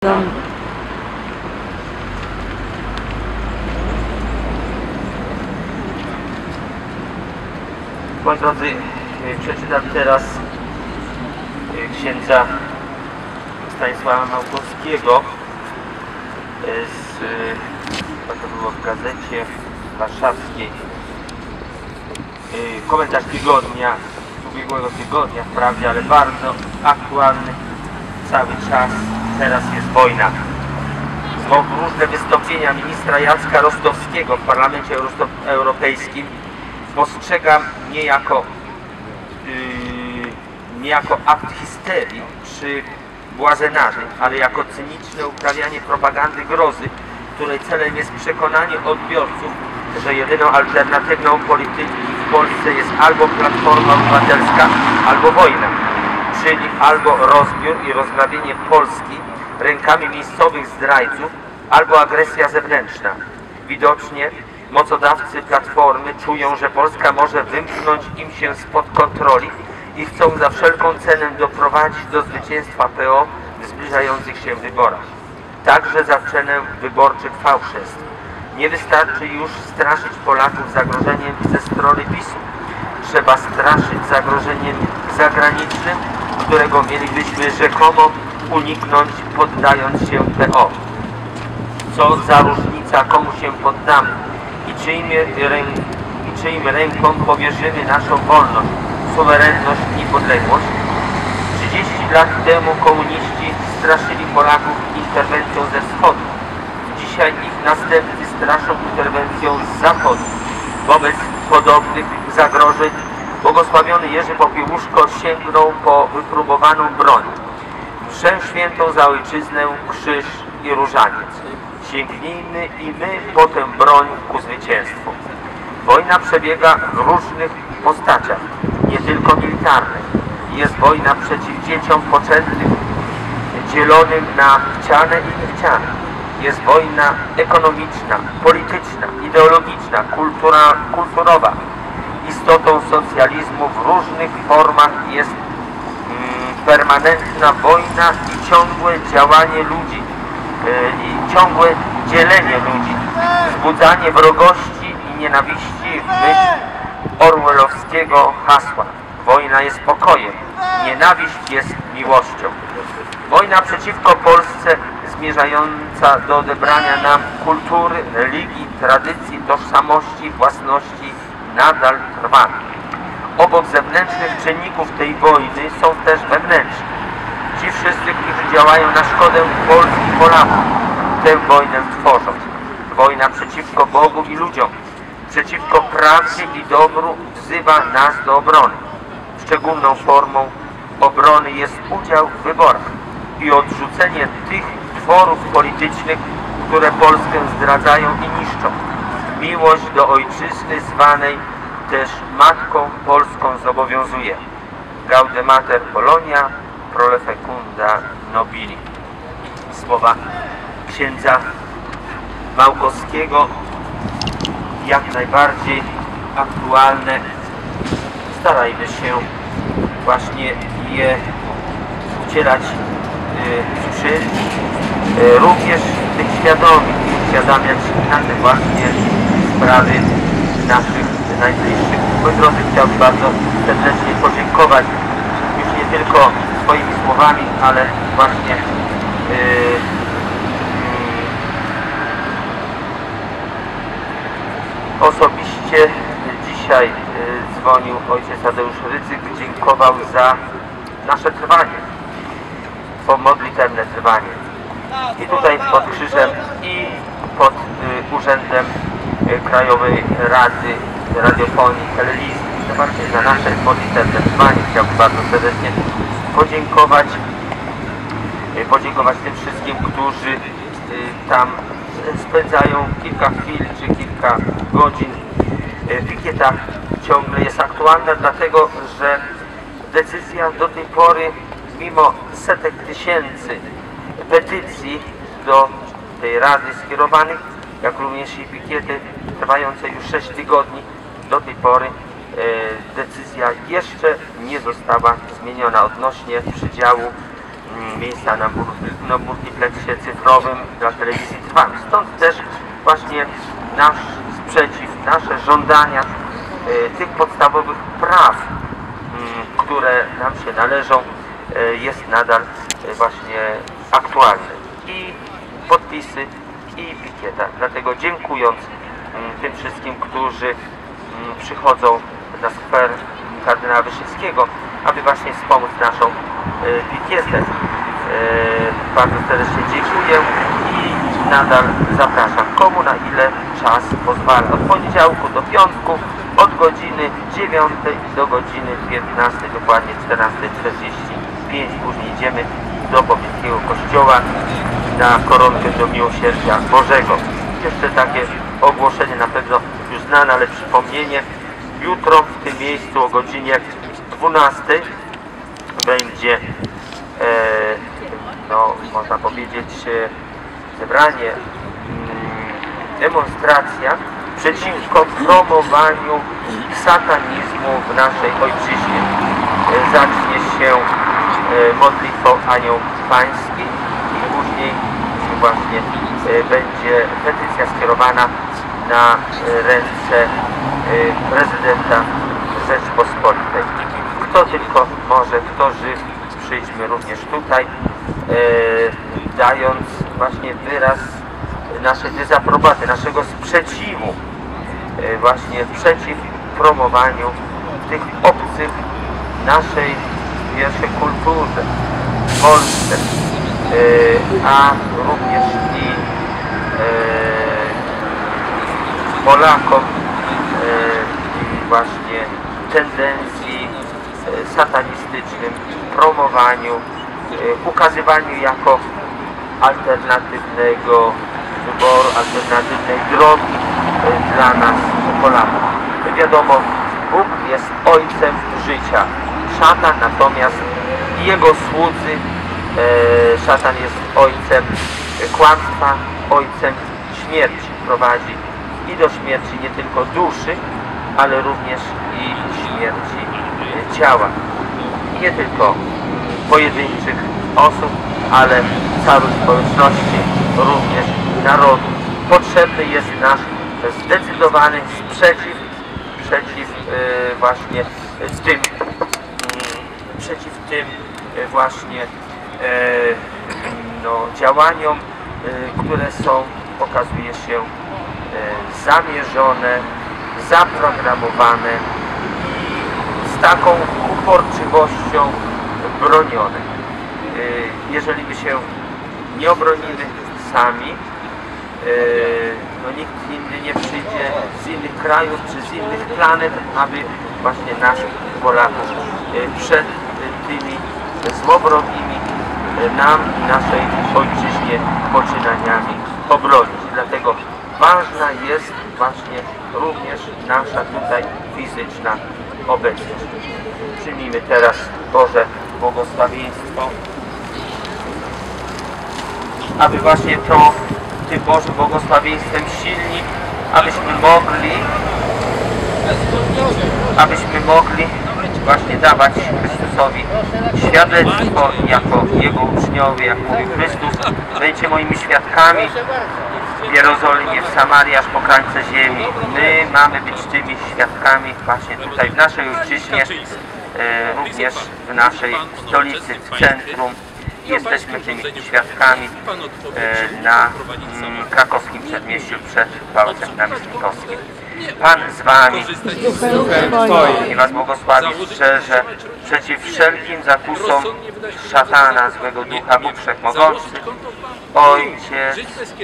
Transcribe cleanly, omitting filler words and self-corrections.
Moi drodzy, przeczytam teraz księdza Stanisława Małkowskiego to było w gazecie warszawskiej, komentarz tygodnia, ubiegłego tygodnia wprawdzie, ale bardzo aktualny cały czas. Teraz jest wojna. Różne wystąpienia ministra Jacka Rostowskiego w Parlamencie Europejskim postrzegam nie jako akt histerii czy błazenarzy, ale jako cyniczne uprawianie propagandy grozy, której celem jest przekonanie odbiorców, że jedyną alternatywną polityki w Polsce jest albo Platforma Obywatelska, albo wojna, czyli albo rozbiór i rozgrabienie Polski rękami miejscowych zdrajców, albo agresja zewnętrzna. Widocznie mocodawcy Platformy czują, że Polska może wymknąć im się spod kontroli i chcą za wszelką cenę doprowadzić do zwycięstwa PO w zbliżających się wyborach. Także za cenę wyborczych fałszerstw. Nie wystarczy już straszyć Polaków zagrożeniem ze strony PiS-u. Trzeba straszyć zagrożeniem zagranicznym, którego mielibyśmy rzekomo uniknąć, poddając się PO. Co za różnica, komu się poddamy i czyim rękom powierzymy naszą wolność, suwerenność i niepodległość. 30 lat temu komuniści straszyli Polaków interwencją ze wschodu. Dzisiaj ich następcy straszą interwencją z zachodu. Wobec podobnych zagrożeń błogosławiony Jerzy Popiełuszko sięgnął po wypróbowaną broń. Mszę świętą za ojczyznę, krzyż i różaniec. Sięgnijmy i my po tę broń ku zwycięstwu. Wojna przebiega w różnych postaciach, nie tylko militarnej. Jest wojna przeciw dzieciom poczętym, dzielonym na chciane i niechciane. Jest wojna ekonomiczna, polityczna, ideologiczna, kulturowa. Istotą socjalizmu w różnych formach jest permanentna wojna i ciągłe działanie ludzi, i ciągłe dzielenie ludzi, wzbudzanie wrogości i nienawiści w myśl orwellowskiego hasła. Wojna jest pokojem, nienawiść jest miłością. Wojna przeciwko Polsce zmierzająca do odebrania nam kultury, religii, tradycji, tożsamości, własności nadal trwa. Obok zewnętrznych czynników tej wojny są też wewnętrzne. Ci wszyscy, którzy działają na szkodę Polski i Polaków, tę wojnę tworzą. Wojna przeciwko Bogu i ludziom, przeciwko prawdzie i dobru wzywa nas do obrony. Szczególną formą obrony jest udział w wyborach i odrzucenie tych tworów politycznych, które Polskę zdradzają i niszczą. Miłość do ojczyzny zwanej też Matką Polską zobowiązuje. Gaude Mater Polonia, prole fecunda nobili. Słowa księdza Małkowskiego, jak najbardziej aktualne. Starajmy się właśnie je wcielać w czyn, również być świadomi i uświadamiać na te właśnie sprawy naszych najbliższych. Moi drodzy, chciałbym bardzo serdecznie podziękować już nie tylko swoimi słowami, ale właśnie osobiście dzisiaj dzwonił ojciec Tadeusz Rydzyk, dziękował za nasze trwanie, modlitewne trwanie. I tutaj pod krzyżem i pod Urzędem Krajowej Rady Radiofonii i Telewizji. To bardziej za nasze modlitewne trwanie chciałbym bardzo serdecznie podziękować tym wszystkim, którzy tam spędzają kilka chwil czy kilka godzin. Pikieta ciągle jest aktualna, dlatego że decyzja do tej pory, mimo setek tysięcy petycji do tej Rady skierowanych, jak również i pikiety trwające już 6 tygodni, do tej pory decyzja jeszcze nie została zmieniona odnośnie przydziału miejsca na multiplexie cyfrowym dla telewizji trwałej. Stąd też właśnie nasz sprzeciw, nasze żądania tych podstawowych praw, które nam się należą, jest nadal właśnie aktualny. I podpisy, i pikieta. Dlatego dziękując tym wszystkim, którzy przychodzą na skwer kardynała Wyszyńskiego, aby właśnie wspomóc naszą pikietę. Bardzo serdecznie dziękuję i nadal zapraszam, komu na ile czas pozwala. Od poniedziałku do piątku, od godziny 9 do godziny 15, dokładnie 14:45. Później idziemy do pobliskiego kościoła na koronkę do Miłosierdzia Bożego. Jeszcze takie ogłoszenie, na pewno już znane, ale przypomnienie. Jutro w tym miejscu o godzinie 12 będzie, no, można powiedzieć, zebranie, demonstracja przeciwko promowaniu satanizmu w naszej ojczyźnie. Zacznie się modlitwą Anioł Pański i później właśnie będzie petycja skierowana na ręce prezydenta Rzeczpospolitej. Kto tylko może, kto żyw, przyjdźmy również tutaj, dając właśnie wyraz naszej dezaprobaty, naszego sprzeciwu właśnie przeciw promowaniu tych obcych naszej pierwszej kulturze w Polsce, a również i Polakom właśnie tendencji satanistycznym, promowaniu, ukazywaniu jako alternatywnego wyboru, alternatywnej drogi dla nas, Polaków. Wiadomo, Bóg jest ojcem życia, szatan natomiast i jego słudzy, szatan jest ojcem kłamstwa, ojcem śmierci, prowadzi i do śmierci nie tylko duszy, ale również i śmierci ciała. I nie tylko pojedynczych osób, ale całej społeczności, również narodu. Potrzebny jest nasz zdecydowany sprzeciw właśnie tym, przeciw tym właśnie no, działaniom, które są, okazuje się, zamierzone, zaprogramowane i z taką uporczywością bronione. Jeżeli my się nie obronimy sami, no nikt inny nie przyjdzie z innych krajów czy z innych planet, aby właśnie nas, Polaków, przed tymi złowrogimi nam i naszej ojczyźnie poczynaniami obronić. Dlatego ważna jest właśnie również nasza tutaj fizyczna obecność. Przyjmijmy teraz Boże błogosławieństwo, aby właśnie tym Bożym błogosławieństwem silni, abyśmy mogli właśnie dawać Chrystusowi świadectwo jako Jego uczniowie, jak mówił Chrystus. Będziecie moimi świadkami w Jerozolimie, w Samarii, aż po krańce ziemi. My mamy być tymi świadkami właśnie tutaj w naszej ojczyźnie, również w naszej stolicy, w centrum. Jesteśmy tymi świadkami na krakowskim przedmieściu przed Pałacem Namiestnikowskim. Pan z wami i was błogosławi szczerze przeciw wszelkim zakusom szatana, złego ducha, Bóg Wszechmogący, Ojciec